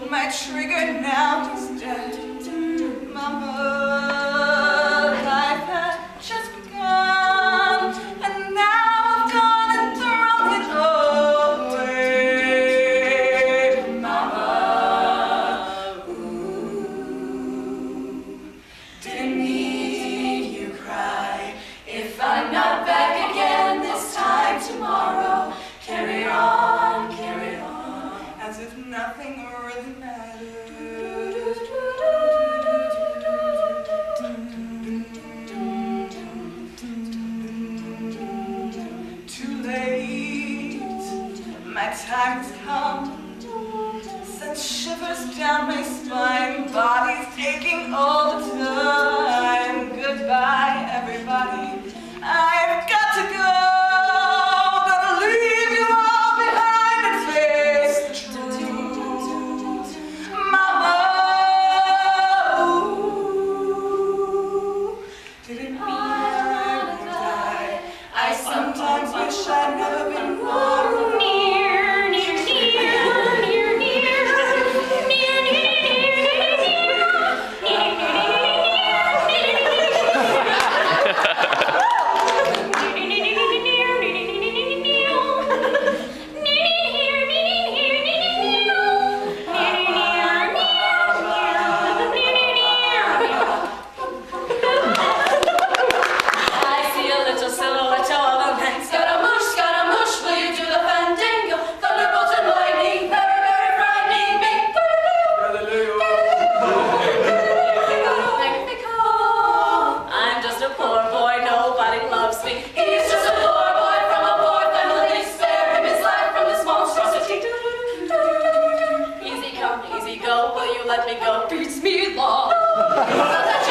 My trigger now is dead. Mama, life had just begun, and now I've gone and thrown it away. Mama, ooh, didn't need you cry. If I'm not back again this time tomorrow, carry on, as if nothing really matters. Too late, my time has come. Sent shivers down my spine, body's aching all the time. Goodbye, everybody, I've got to go. Gonna leave you all behind and face the truth. Mama, ooh, didn't mean I would die. I sometimes wish I'd never been born. Let me go, beats me long.